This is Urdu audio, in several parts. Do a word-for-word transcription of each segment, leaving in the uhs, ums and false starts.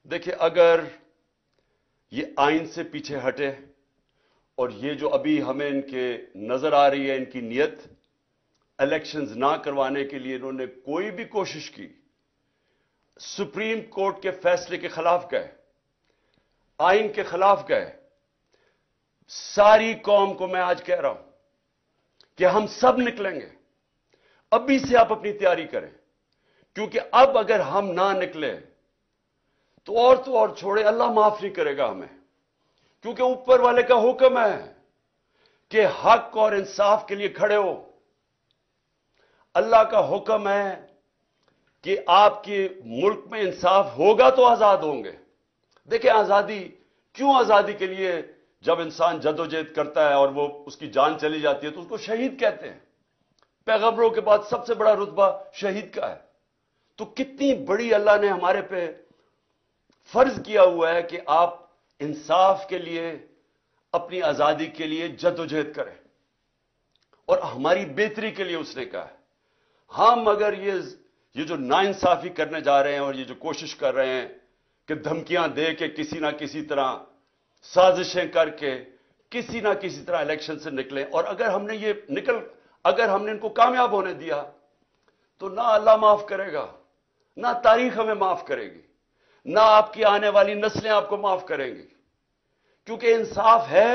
دیکھیں، اگر یہ آئین سے پیچھے ہٹے اور یہ جو ابھی ہمیں ان کے نظر آ رہی ہے ان کی نیت، الیکشنز نہ کروانے کے لیے انہوں نے کوئی بھی کوشش کی، سپریم کورٹ کے فیصلے کے خلاف گئے، آئین کے خلاف گئے، ساری قوم کو میں آج کہہ رہا ہوں کہ ہم سب نکلیں گے۔ ابھی سے آپ اپنی تیاری کریں، کیونکہ اب اگر ہم نہ نکلے تو اور تو اور چھوڑے، اللہ معاف نہیں کرے گا ہمیں، کیونکہ اوپر والے کا حکم ہے کہ حق اور انصاف کے لیے کھڑے ہو۔ اللہ کا حکم ہے کہ آپ کے ملک میں انصاف ہوگا تو آزاد ہوں گے۔ دیکھیں، آزادی کیوں؟ آزادی کے لیے جب انسان جدوجہد کرتا ہے اور وہ اس کی جان چلی جاتی ہے تو اس کو شہید کہتے ہیں۔ پیغمبروں کے بعد سب سے بڑا رتبہ شہید کا ہے۔ تو کتنی بڑی اللہ نے ہمارے پہ فرض کیا ہوا ہے کہ آپ انصاف کے لیے، اپنی آزادی کے لیے جدوجہد کریں، اور ہماری بہتری کے لیے اس نے کہا ہے۔ ہم اگر یہ یہ جو ناانصافی کرنے جا رہے ہیں اور یہ جو کوشش کر رہے ہیں کہ دھمکیاں دے کے کسی نہ کسی طرح سازشیں کر کے کسی نہ کسی طرح الیکشن سے نکلیں، اور اگر ہم نے یہ نکل اگر ہم نے ان کو کامیاب ہونے دیا تو نہ اللہ معاف کرے گا، نہ تاریخ ہمیں معاف کرے گی، نہ آپ کی آنے والی نسلیں آپ کو معاف کریں گی، کیونکہ انصاف ہے،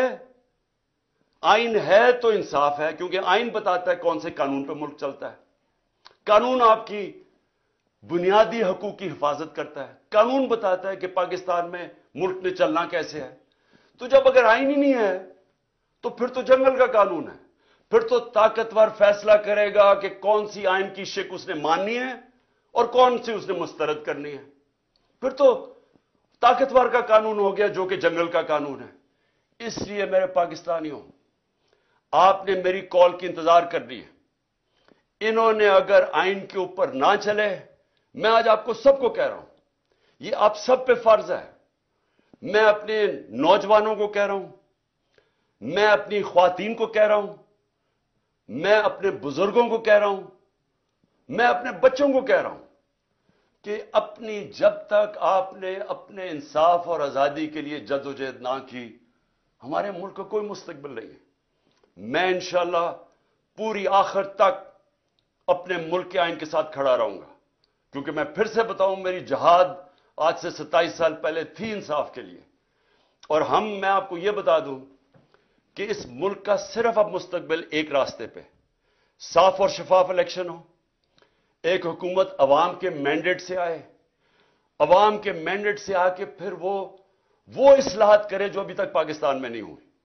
آئین ہے تو انصاف ہے، کیونکہ آئین بتاتا ہے کون سے قانون پہ ملک چلتا ہے۔ قانون آپ کی بنیادی حقوق کی حفاظت کرتا ہے، قانون بتاتا ہے کہ پاکستان میں ملک میں چلنا کیسے ہے۔ تو جب اگر آئین ہی نہیں ہے تو پھر تو جنگل کا قانون ہے، پھر تو طاقتور فیصلہ کرے گا کہ کون سی آئین کی شک اس نے ماننی ہے اور کون سی اس نے مسترد کرنی ہے۔ پھر تو طاقتور کا قانون ہو گیا جو کہ جنگل کا قانون ہے۔ اس لیے میرے پاکستانیوں، آپ نے میری کال کی انتظار کرنی ہے۔ انہوں نے اگر آئین کے اوپر نہ چلے، میں آج آپ کو سب کو کہہ رہا ہوں، یہ آپ سب پہ فرض ہے۔ میں اپنے نوجوانوں کو کہہ رہا ہوں، میں اپنی خواتین کو کہہ رہا ہوں، میں اپنے بزرگوں کو کہہ رہا ہوں، میں اپنے بچوں کو کہہ رہا ہوں کہ اپنی جب تک آپ نے اپنے انصاف اور آزادی کے لیے جدوجہد نہ کی، ہمارے ملک کا کوئی مستقبل نہیں ہے۔ میں انشاءاللہ پوری آخر تک اپنے ملک کے آئین کے ساتھ کھڑا رہوں گا، کیونکہ میں پھر سے بتاؤں، میری جہاد آج سے ستائیس سال پہلے تھی انصاف کے لیے۔ اور ہم میں آپ کو یہ بتا دوں کہ اس ملک کا صرف اب مستقبل ایک راستے پہ، صاف اور شفاف الیکشن ہو، ایک حکومت عوام کے مینڈیٹ سے آئے، عوام کے مینڈیٹ سے آ کے پھر وہ وہ اصلاحات کرے جو ابھی تک پاکستان میں نہیں ہوئی۔